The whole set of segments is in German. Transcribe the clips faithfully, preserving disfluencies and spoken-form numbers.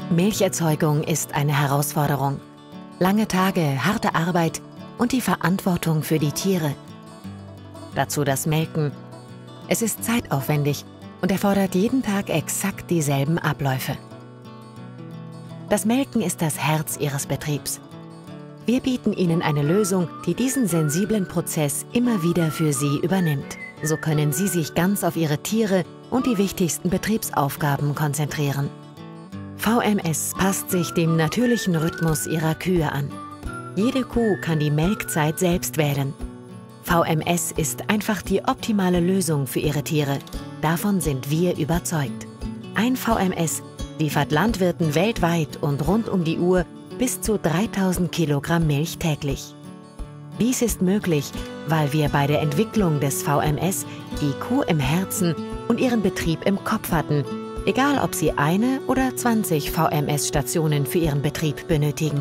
Milcherzeugung ist eine Herausforderung. Lange Tage, harte Arbeit und die Verantwortung für die Tiere. Dazu das Melken. Es ist zeitaufwendig und erfordert jeden Tag exakt dieselben Abläufe. Das Melken ist das Herz Ihres Betriebs. Wir bieten Ihnen eine Lösung, die diesen sensiblen Prozess immer wieder für Sie übernimmt. So können Sie sich ganz auf Ihre Tiere und die wichtigsten Betriebsaufgaben konzentrieren. V M S passt sich dem natürlichen Rhythmus Ihrer Kühe an. Jede Kuh kann die Melkzeit selbst wählen. V M S ist einfach die optimale Lösung für Ihre Tiere. Davon sind wir überzeugt. Ein V M S liefert Landwirten weltweit und rund um die Uhr bis zu dreitausend Kilogramm Milch täglich. Dies ist möglich, weil wir bei der Entwicklung des V M S die Kuh im Herzen und ihren Betrieb im Kopf hatten, egal ob sie eine oder zwanzig V M S-Stationen für ihren Betrieb benötigen.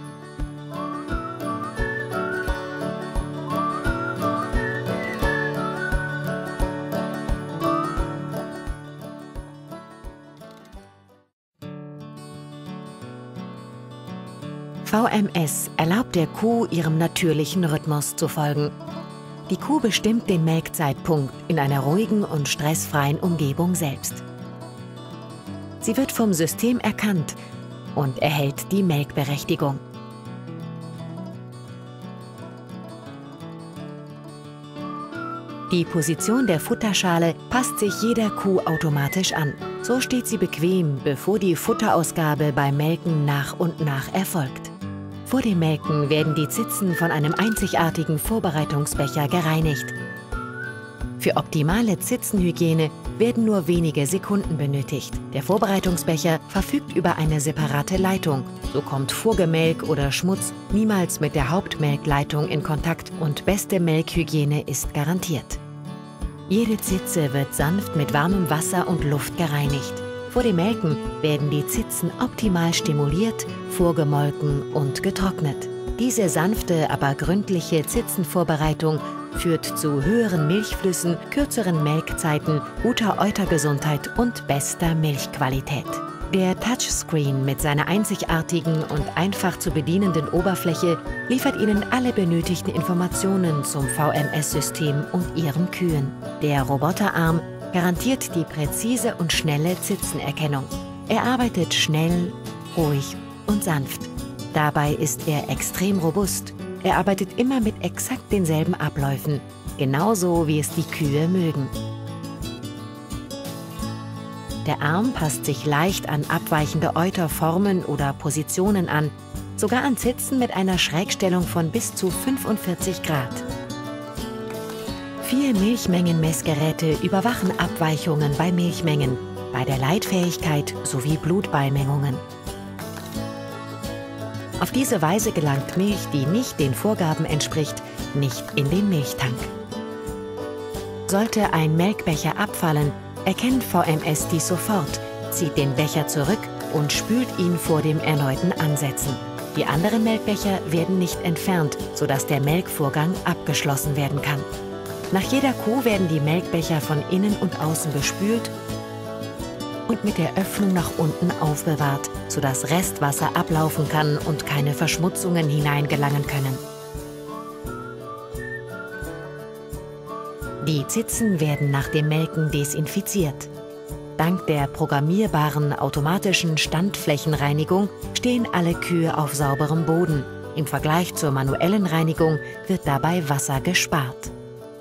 V M S erlaubt der Kuh, ihrem natürlichen Rhythmus zu folgen. Die Kuh bestimmt den Melkzeitpunkt in einer ruhigen und stressfreien Umgebung selbst. Sie wird vom System erkannt und erhält die Melkberechtigung. Die Position der Futterschale passt sich jeder Kuh automatisch an. So steht sie bequem, bevor die Futterausgabe beim Melken nach und nach erfolgt. Vor dem Melken werden die Zitzen von einem einzigartigen Vorbereitungsbecher gereinigt. Für optimale Zitzenhygiene werden nur wenige Sekunden benötigt. Der Vorbereitungsbecher verfügt über eine separate Leitung. So kommt Vorgemelk oder Schmutz niemals mit der Hauptmelkleitung in Kontakt und beste Melkhygiene ist garantiert. Jede Zitze wird sanft mit warmem Wasser und Luft gereinigt. Vor dem Melken werden die Zitzen optimal stimuliert, vorgemolken und getrocknet. Diese sanfte, aber gründliche Zitzenvorbereitung führt zu höheren Milchflüssen, kürzeren Melkzeiten, guter Eutergesundheit und bester Milchqualität. Der Touchscreen mit seiner einzigartigen und einfach zu bedienenden Oberfläche liefert Ihnen alle benötigten Informationen zum V M S-System und Ihren Kühen. Der Roboterarm garantiert die präzise und schnelle Zitzenerkennung. Er arbeitet schnell, ruhig und sanft. Dabei ist er extrem robust. Er arbeitet immer mit exakt denselben Abläufen, genauso wie es die Kühe mögen. Der Arm passt sich leicht an abweichende Euterformen oder Positionen an, sogar an Zitzen mit einer Schrägstellung von bis zu fünfundvierzig Grad. Vier Milchmengenmessgeräte überwachen Abweichungen bei Milchmengen, bei der Leitfähigkeit sowie Blutbeimengungen. Auf diese Weise gelangt Milch, die nicht den Vorgaben entspricht, nicht in den Milchtank. Sollte ein Melkbecher abfallen, erkennt V M S dies sofort, zieht den Becher zurück und spült ihn vor dem erneuten Ansetzen. Die anderen Melkbecher werden nicht entfernt, sodass der Melkvorgang abgeschlossen werden kann. Nach jeder Kuh werden die Melkbecher von innen und außen bespült und mit der Öffnung nach unten aufbewahrt, sodass Restwasser ablaufen kann und keine Verschmutzungen hineingelangen können. Die Zitzen werden nach dem Melken desinfiziert. Dank der programmierbaren automatischen Standflächenreinigung stehen alle Kühe auf sauberem Boden. Im Vergleich zur manuellen Reinigung wird dabei Wasser gespart.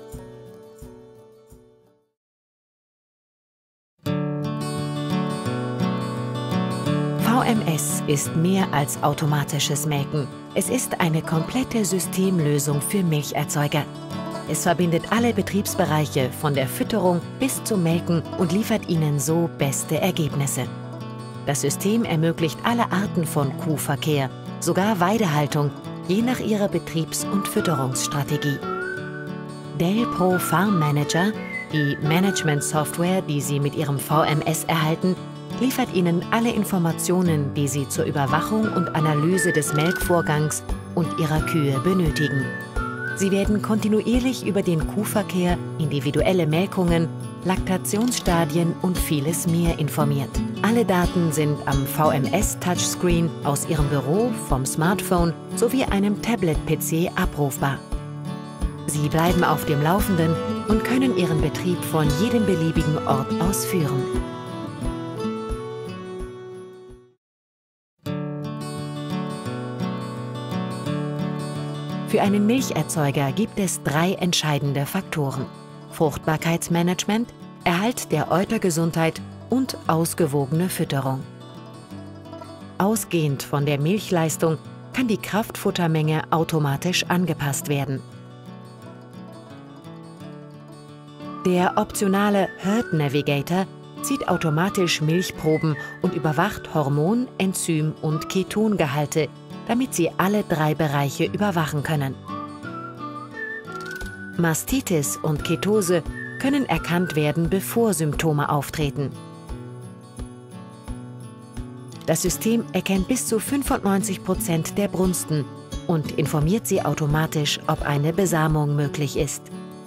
V M S ist mehr als automatisches Melken. Es ist eine komplette Systemlösung für Milcherzeuger. Es verbindet alle Betriebsbereiche von der Fütterung bis zum Melken und liefert Ihnen so beste Ergebnisse. Das System ermöglicht alle Arten von Kuhverkehr, sogar Weidehaltung, je nach Ihrer Betriebs- und Fütterungsstrategie. Dell Pro Farm Manager, die Management-Software, die Sie mit Ihrem V M S erhalten, liefert Ihnen alle Informationen, die Sie zur Überwachung und Analyse des Melkvorgangs und Ihrer Kühe benötigen. Sie werden kontinuierlich über den Kuhverkehr, individuelle Melkungen, Laktationsstadien und vieles mehr informiert. Alle Daten sind am V M S-Touchscreen aus Ihrem Büro, vom Smartphone sowie einem Tablet-P C abrufbar. Sie bleiben auf dem Laufenden und können Ihren Betrieb von jedem beliebigen Ort aus führen. Für einen Milcherzeuger gibt es drei entscheidende Faktoren: Fruchtbarkeitsmanagement, Erhalt der Eutergesundheit und ausgewogene Fütterung. Ausgehend von der Milchleistung kann die Kraftfuttermenge automatisch angepasst werden. Der optionale Herd Navigator zieht automatisch Milchproben und überwacht Hormon-, Enzym- und Ketongehalte, damit Sie alle drei Bereiche überwachen können. Mastitis und Ketose können erkannt werden, bevor Symptome auftreten. Das System erkennt bis zu fünfundneunzig Prozent der Brunsten und informiert Sie automatisch, ob eine Besamung möglich ist.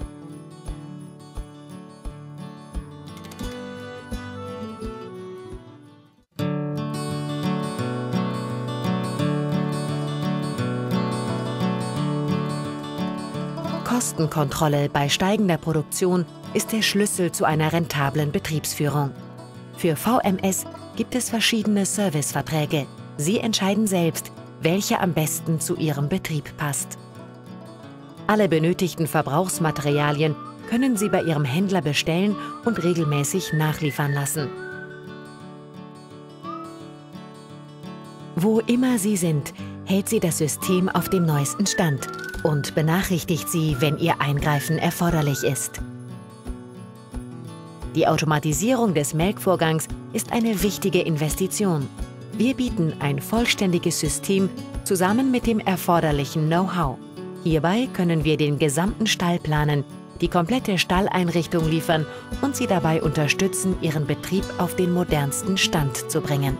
Kostenkontrolle bei steigender Produktion ist der Schlüssel zu einer rentablen Betriebsführung. Für V M S gibt es verschiedene Serviceverträge. Sie entscheiden selbst, welcher am besten zu Ihrem Betrieb passt. Alle benötigten Verbrauchsmaterialien können Sie bei Ihrem Händler bestellen und regelmäßig nachliefern lassen. Wo immer Sie sind, hält Sie das System auf dem neuesten Stand und benachrichtigt Sie, wenn Ihr Eingreifen erforderlich ist. Die Automatisierung des Melkvorgangs ist eine wichtige Investition. Wir bieten ein vollständiges System zusammen mit dem erforderlichen Know-how. Hierbei können wir den gesamten Stall planen, die komplette Stalleinrichtung liefern und Sie dabei unterstützen, Ihren Betrieb auf den modernsten Stand zu bringen.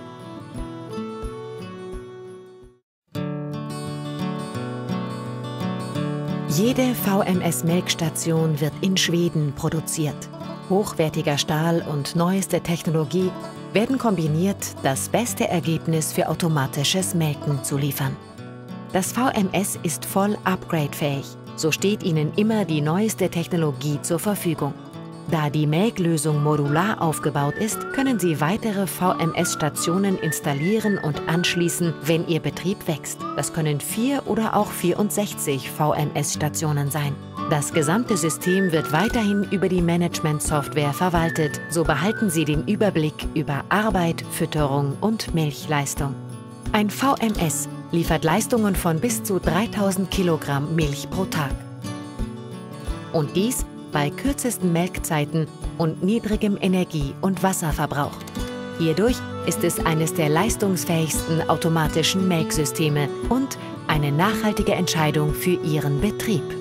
Jede V M S-Melkstation wird in Schweden produziert. Hochwertiger Stahl und neueste Technologie werden kombiniert, das beste Ergebnis für automatisches Melken zu liefern. Das V M S ist voll upgradefähig, so steht Ihnen immer die neueste Technologie zur Verfügung. Da die Melklösung modular aufgebaut ist, können Sie weitere V M S-Stationen installieren und anschließen, wenn Ihr Betrieb wächst. Das können vier oder auch vierundsechzig V M S-Stationen sein. Das gesamte System wird weiterhin über die Management-Software verwaltet. So behalten Sie den Überblick über Arbeit, Fütterung und Milchleistung. Ein V M S liefert Leistungen von bis zu dreitausend Kilogramm Milch pro Tag. Und dies bei kürzesten Melkzeiten und niedrigem Energie- und Wasserverbrauch. Hierdurch ist es eines der leistungsfähigsten automatischen Melksysteme und eine nachhaltige Entscheidung für Ihren Betrieb.